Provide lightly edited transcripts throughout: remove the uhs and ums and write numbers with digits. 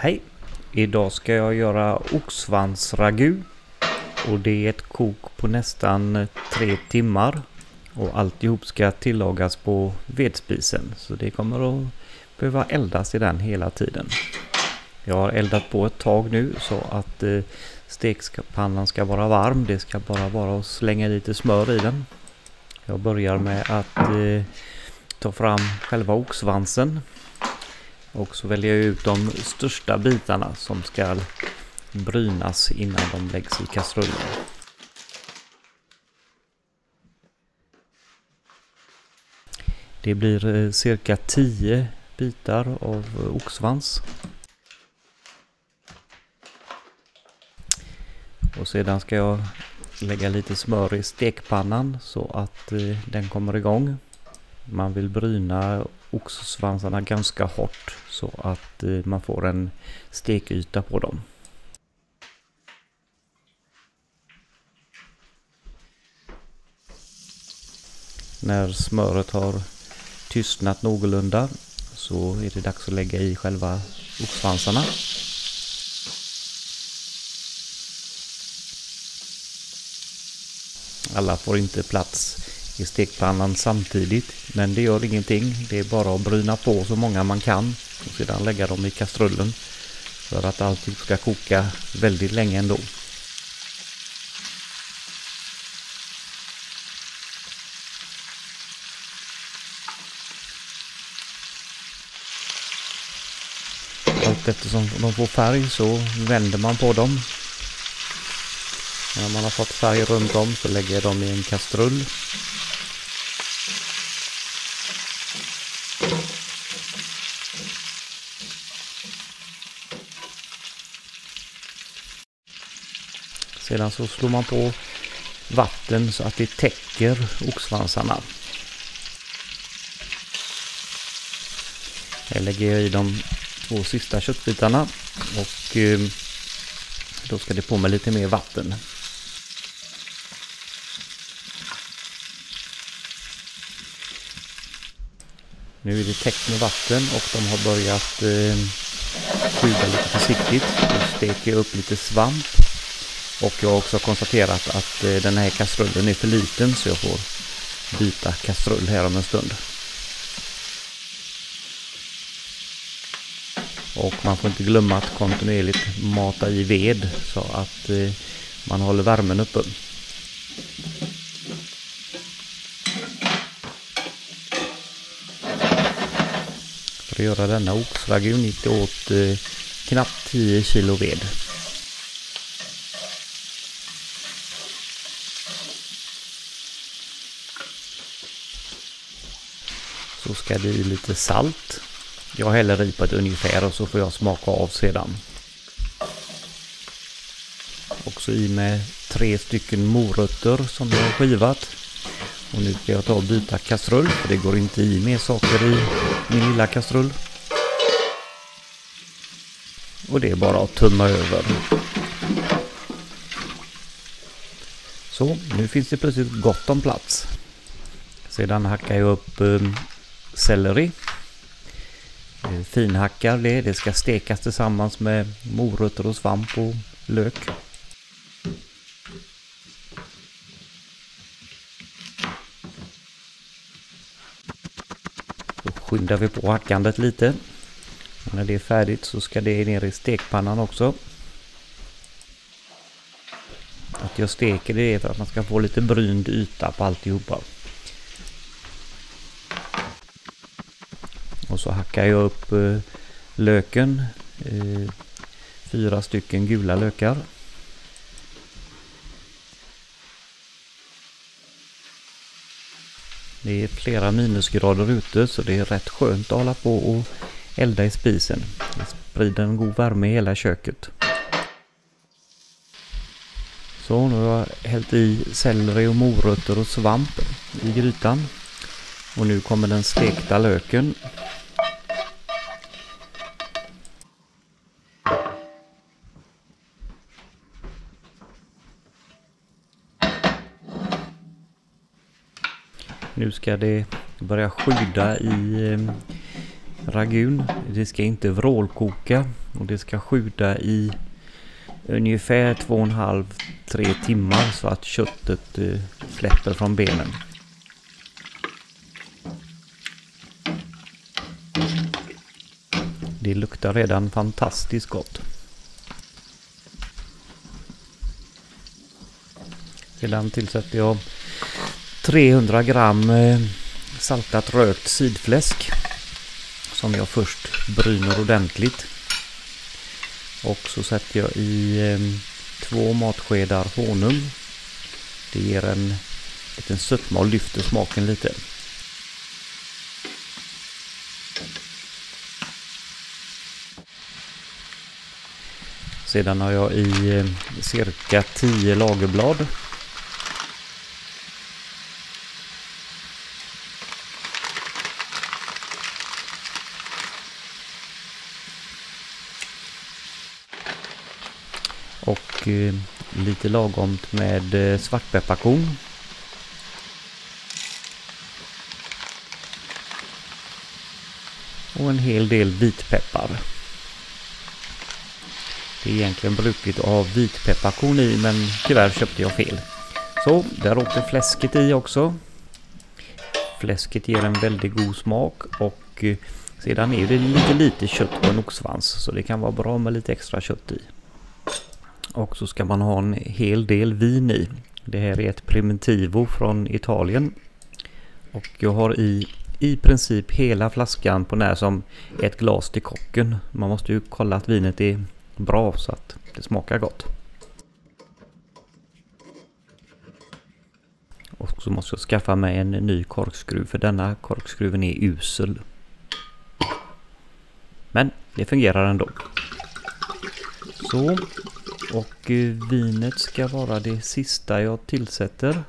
Hej! Idag ska jag göra oxsvansragu och det är ett kok på nästan 3 timmar och alltihop ska tillagas på vedspisen, så det kommer att behöva eldas i den hela tiden. Jag har eldat på ett tag nu så att stekpannan ska vara varm. Det ska bara vara att slänga lite smör i den. Jag börjar med att ta fram själva oxsvansen. Och så väljer jag ut de största bitarna som ska brynas innan de läggs i kastrullen. Det blir cirka 10 bitar av oxsvans. Och sedan ska jag lägga lite smör i stekpannan så att den kommer igång. Man vill bryna oxsvansarna ganska hårt så att man får en stekyta på dem. När smöret har tystnat någorlunda så är det dags att lägga i själva oxsvansarna. Alla får inte plats i stekpannan samtidigt, men det gör ingenting. Det är bara att bryna på så många man kan och sedan lägga dem i kastrullen för att allt ska koka väldigt länge ändå. Allt eftersom de får färg så vänder man på dem. När man har fått färg runt om så lägger jag dem i en kastrull. Sedan så slår man på vatten så att det täcker oxsvansarna. Jag lägger i de 2 sista köttbitarna och då ska det på med lite mer vatten. Nu är det täckt med vatten och de har börjat sjuda lite försiktigt. Nu steker jag upp lite svamp. Och jag har också konstaterat att den här kastrullen är för liten så jag får byta kastrull här om en stund. Och man får inte glömma att kontinuerligt mata i ved så att man håller värmen uppe. För att göra denna oxragun gick det åt knappt 10 kilo ved. Så ska det i lite salt. Jag häller i på ett ungefär och så får jag smaka av sedan. Också i med 3 stycken morötter som jag har skivat. Och nu ska jag ta och byta kastrull för det går inte i mer saker i min lilla kastrull. Och det är bara att tumma över. Så, nu finns det precis gott om plats. Sedan hackar jag upp selleri. Finhackar det. Det ska stekas tillsammans med morötter och svamp och lök. Då skyndar vi på hackandet lite. Och när det är färdigt så ska det ner i stekpannan också. Att jag steker det är för att man ska få lite brynd yta på alltihopa. Och så hackar jag upp löken. 4 stycken gula lökar. Det är flera minusgrader ute så det är rätt skönt att hålla på och elda i spisen. Det sprider en god värme i hela köket. Så nu har jag hällt i selleri och morötter och svamp i grytan. Och nu kommer den stekta löken. Nu ska det börja sjuda i ragun. Det ska inte vrålkoka och det ska sjuda i ungefär 2,5-3 timmar så att köttet släpper från benen. Det luktar redan fantastiskt gott. Sedan tillsätter jag 300 gram saltat rökt sidfläsk som jag först bryner ordentligt. Och så sätter jag i 2 matskedar honung. Det ger en liten sötma och lyfter smaken lite. Sedan har jag i cirka 10 lagerblad. Och lite lagomt med svartpepparkorn. Och en hel del vitpeppar. Det är egentligen brukligt att ha vitpepparkorn i, men tyvärr köpte jag fel. Så, där åkte fläsket i också. Fläsket ger en väldigt god smak och sedan är det lite kött på en oxsvans, så det kan vara bra med lite extra kött i. Och så ska man ha en hel del vin i. Det här är ett Primitivo från Italien. Och jag har i princip hela flaskan på när som ett glas till kocken. Man måste ju kolla att vinet är bra så att det smakar gott. Och så måste jag skaffa mig en ny korkskruv, för denna korkskruven är usel. Men det fungerar ändå. Så, och vinet ska vara det sista jag tillsätter.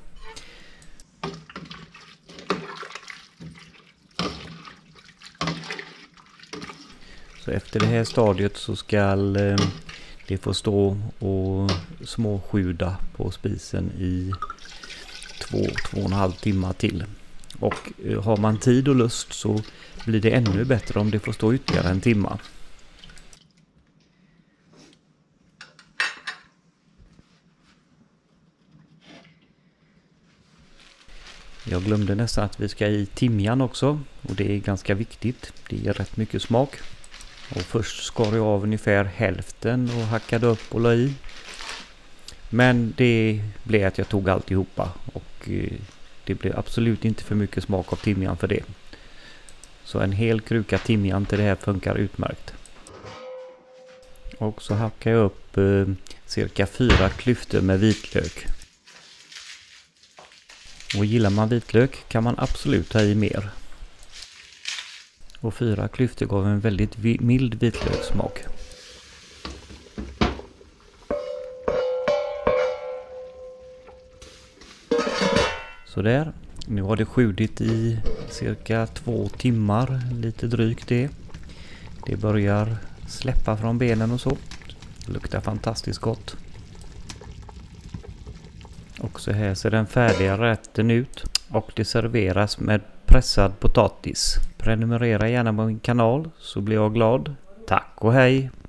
Så efter det här stadiet så ska det få stå och småsjuda på spisen i 2-2,5 timmar till. Och har man tid och lust så blir det ännu bättre om det får stå ytterligare en timma. Jag glömde nästan att vi ska i timjan också, och det är ganska viktigt. Det ger rätt mycket smak. Och först skar jag av ungefär hälften och hackade upp och la i. Men det blev att jag tog alltihopa, och det blev absolut inte för mycket smak av timjan för det. Så en hel kruka timjan till det här funkar utmärkt. Och så hackar jag upp cirka 4 klyftor med vitlök. Och gillar man vitlök kan man absolut ta i mer. Och 4 klyftor gav en väldigt mild vitlökssmak. Så där. Nu har det sjudit i cirka 2 timmar, lite drygt det. Det börjar släppa från benen och så. Det luktar fantastiskt gott. Och så här ser den färdiga rätten ut. Och det serveras med pressad potatis. Prenumerera gärna på min kanal så blir jag glad. Tack och hej!